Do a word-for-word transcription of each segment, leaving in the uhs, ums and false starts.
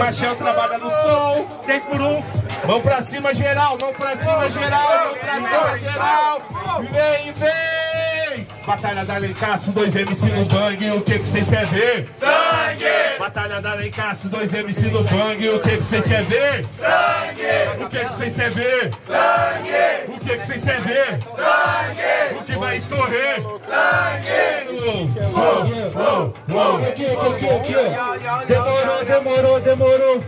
Machel trabalha no som. seis por um. Mão pra cima, geral. Mão pra cima, geral. Mão pra cima, geral. Vem, vem. Batalha da Lencaço, dois M C no bang. O que que vocês querem ver? Sangue! Batalha da Lencaço, dois M C no bang. O que que vocês querem ver? Sangue! O que que vocês querem ver? Sangue! O que que vocês querem ver? Sangue! O que vai escorrer? Sangue! Oh, oh, oh. Aqui, aqui, aqui, aqui. Demorou, demorou, demorou.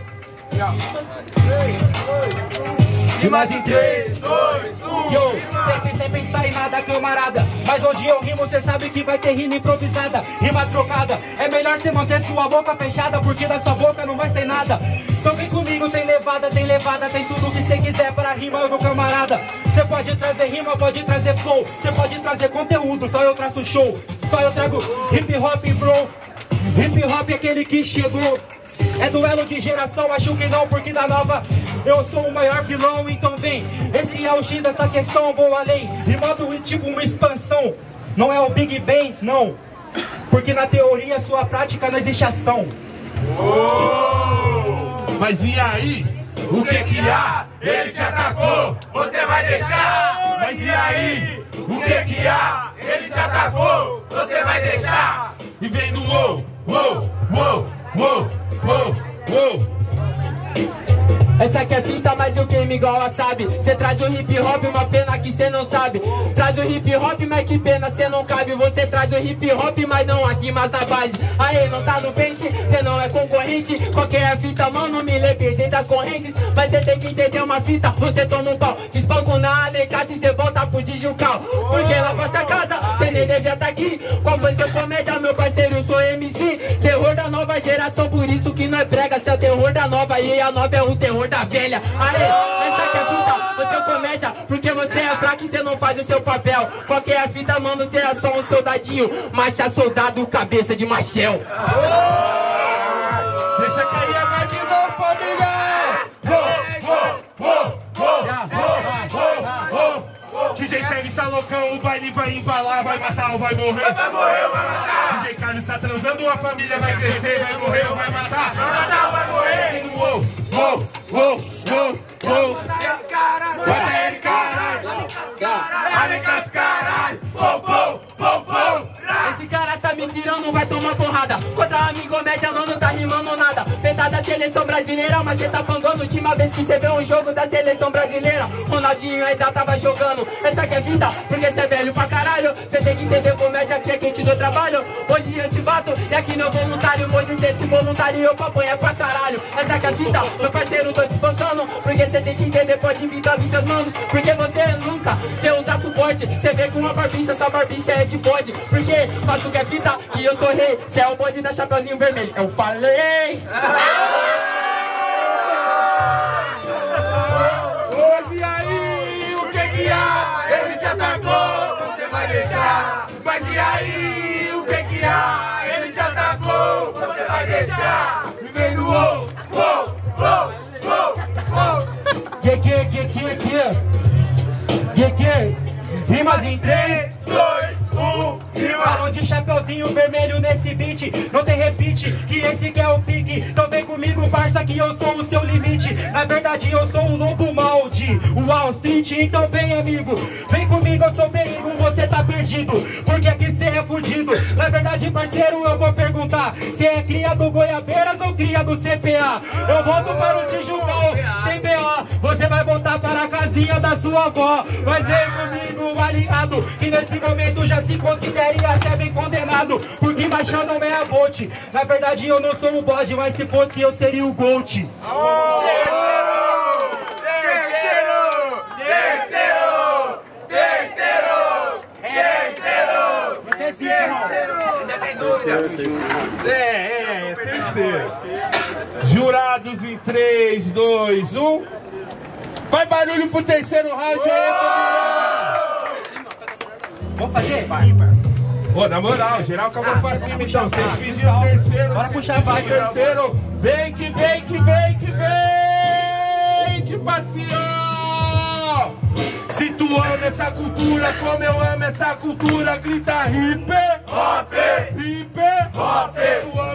Rimas em três, dois, um. Yo, sempre sem pensar em nada, camarada. Mas hoje eu rimo, cê sabe que vai ter rima improvisada. Rima trocada, é melhor cê manter sua boca fechada, porque dessa boca não vai ser nada. Então vem comigo, tem levada, tem levada, tem tudo que cê quiser para rima, meu camarada. Cê pode trazer rima, pode trazer flow, cê pode trazer conteúdo, só eu traço show. Só eu trago hip hop, bro. Hip hop é aquele que chegou. É duelo de geração, acho que não, porque da nova eu sou o maior vilão, então vem. Esse é o X dessa questão, vou além. Rimando tipo uma expansão. Não é o Big Bang, não. Porque na teoria, sua prática não existe ação. Oh! Mas e aí? O que que há? Ele te atacou, você vai deixar. Mas e aí? O que que há? Ele te atacou, você vai deixar. E vem no uou, uou, uou, uou, uou, uou. Essa aqui é fita, mas eu queimo igual a sabe. Cê traz o hip hop, uma pena que cê não sabe. Traz o hip hop, mas que pena cê não cabe. Você traz o hip hop, mas não acima da base. Aê, não tá no pente, cê não é concorrente. Qualquer fita, mano, me lê perdendo das correntes. Mas cê tem que entender uma fita, você toma um pau. Se espanco na alicate e cê volta pro digital. Porque lá pra sua casa, cê nem devia tá aqui. Qual foi seu comédia, meu parceiro, eu sou M C. Terror da nova geração, por isso que nós prega. Cê é o terror da nova e a nova é o terror da velha. Aê, essa aqui é fita, você é comédia, porque você é fraco e você não faz o seu papel. Qualquer é fita, mano, você é só um soldadinho. Macha soldado, cabeça de Machel. Deixa cair a vibe de novo, família! D J Sérgio está loucão, o baile vai embalar, vai matar ou vai morrer? Vai morrer ou vai matar? D J Carlos está transando, a família vai crescer, vai morrer ou vai matar? Vai matar ou vai morrer? Uou, uou, uou, uou, uou. Vai ele, caralho! Vai com caralho! Pou, pou, pou, pou! Esse cara tá me tirando, vai tomar porrada. Contra amigo média, não, não tá rimando nada. Peta da seleção brasileira, mas cê tá pangando. Última vez que cê vê um jogo da seleção brasileira, Ronaldinho ainda tava jogando. Essa aqui é vida, porque cê é velho pra caralho. Cê tem que entender comédia, aqui é quem te deu trabalho. Hoje eu te bato, e aqui não voluntário. Hoje cê se voluntário, eu pra apanhar pra caralho. Essa aqui é vida, meu parceiro, tô te espancando. Porque cê tem que entender, pode vir dar seus manos. Porque você nunca, cê usa suporte. Cê vem com uma barbicha, sua barbicha é de bode. Porque faço que é fita e eu sou rei. Cê é o bode da Chapeuzinho Vermelho. Eu falei! Hoje aí, o que que há? Ele te atacou, você vai deixar. Mas e aí, o que que há? Ele te atacou, você vai deixar. E vem no uou, Uou, uou, uou, uou. Que que, que que, que? Que que? Rimas em três, dois, um, rima. Falou de Chapeuzinho Vermelho nesse beat. Não tem repeat, que esse que é o pique. Então vem comigo, parça, que eu sou o seu limite. Na verdade eu sou o lobo malde, o Wall Street. Então vem, amigo, vem comigo, eu sou perigo. Você tá perdido, porque aqui cê é fudido. Na verdade, parceiro, eu vou perguntar: cê é cria do Goiabeiras ou cria do C P A? Eu volto para o Tijucal, sem B O. Você vai voltar para a casinha da sua avó. Mas vem comigo, aliado, que nesse momento já se considere até bem condenado. Porque Machel não é a Bolt. Na verdade eu não sou o bode, mas se fosse eu seria o Gold. É, é, é, terceiro. Jurados em três, dois, um. Vai barulho pro terceiro round aí, Vamos fazer? Pô, na moral, geral acabou pra cima então. Vocês pediram terceiro, Bora vocês puxar a pediram vaga, terceiro. Vem que vem, que vem, que vem de passeio. Se tu ama essa cultura como eu amo essa cultura, grita hip hop, hip hop. Tu ama essa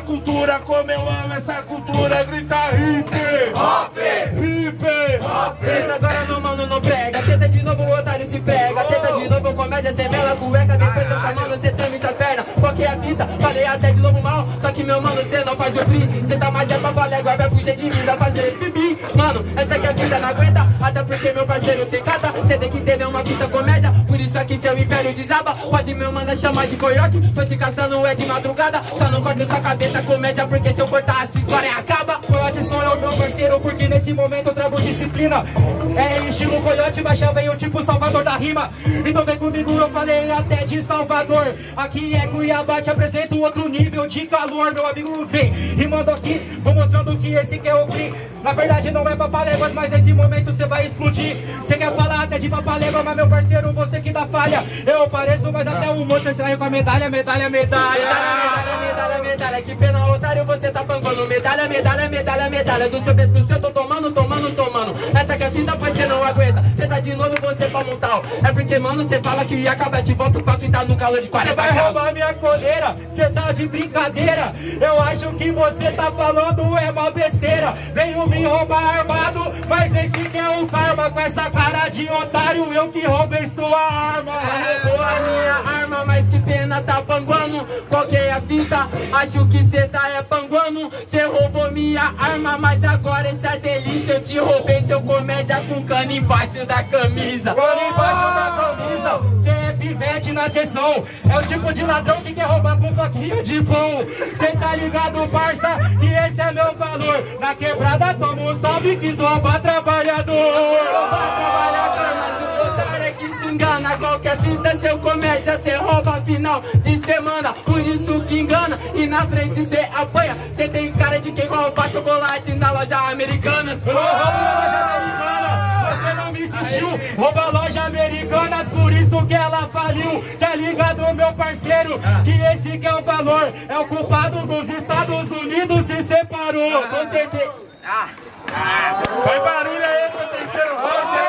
cultura, como eu amo essa cultura. Grita hip hop, hip hop. Isso agora não, mano, não prega. Tenta de novo, o otário se pega. Tenta de novo, comédia, cê mela, cueca. Depois dessa mano, cê treme suas pernas. Qual que é a fita? Falei até de lobo mal. Só que meu mano, cê não faz o free. Cê tá mais é papalégua, vai fugir de mim, vai fazer pipi. Mano, essa aqui é a vida, não aguenta. Até porque meu parceiro cê cata. Cê tem que ter uma fita comédia. Por isso aqui seu império desaba. Pode meu mano chamar de coiote. Tô te caçando, é de madrugada. Só não corta sua cabeça, comédia. Porque se eu cortar, essa história acaba. Coiote só é o meu parceiro, porque nesse momento eu trago disciplina. É estilo coiote, baixa veio tipo Salvador da rima. Então vem comigo, eu falei até de Salvador. Aqui é Cuiabá, te apresento outro nível de calor. Meu amigo vem rimando aqui, vou mostrando que esse que é o free. Na verdade não é papaléguas, mas nesse momento você vai explodir. Você quer falar até de papalégua, mas meu parceiro, você que dá falha. Eu pareço, mas até o outro sai com a medalha, medalha, medalha. Medalha, medalha, medalha, que pena, otário, você tá panguando. Medalha, medalha, medalha, medalha. Do seu pescoço eu tô tomando, tomando, tomando. Essa que é fita, pois você não aguenta. Tenta de novo você pra montar. É porque, mano, você fala que ia acabar, te volto pra fitar no calor de quarenta graus. Você vai roubar minha coleira, você tá de brincadeira. Eu acho que você tá falando é mó besteira. Venho me roubar armado, mas esse que é o karma. Com essa cara de otário, eu que roubei sua arma. Roubou a minha arma, mas que pena, tá panguando. Qual que é a fita? Acho que cê tá é panguando. Cê roubou minha arma, mas agora essa é delícia. Eu te roubei seu comédia com cano embaixo da camisa. Cano embaixo da camisa. Cê é pivete na sessão. É o tipo de ladrão que quer roubar com faquinha de pão. Cê tá ligado, parça, que esse é meu valor. Na quebrada toma um salve que rouba trabalhador. Rouba trabalhador, mas o otário é que se engana. Qualquer fita, seu comédia, cê rouba final de semana. Por isso que engana, e na frente cê apanha. Cê tem cara de quem rouba chocolate na loja Americanas. Eu roubo loja americana, você não me insistiu. Rouba loja Americanas, por isso que ela faliu. Cê ligado, meu parceiro, que esse que é o valor. É o culpado dos Estados Unidos, se separou. Com certeza. Ah. Ah. Faz barulho aí pro terceiro round.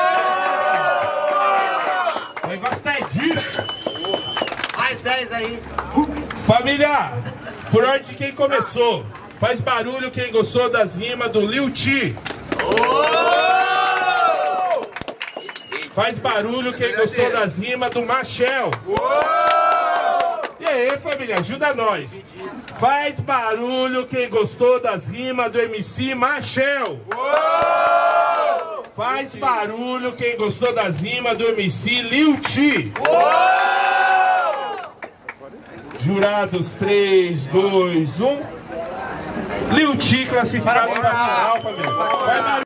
O negócio tá disso. Mais dez aí. Família, por ordem de quem começou. Faz barulho quem gostou das rimas do Lil T. Oh! Faz barulho quem gostou das rimas do Machel. Oh! E aí, família, ajuda nós. Faz barulho quem gostou das rimas do M C Machel. Oh! Faz barulho quem gostou das rimas do M C Lil T. Oh! Jurados, três, dois, um. Lil T classificado na final, família. Vai barulho.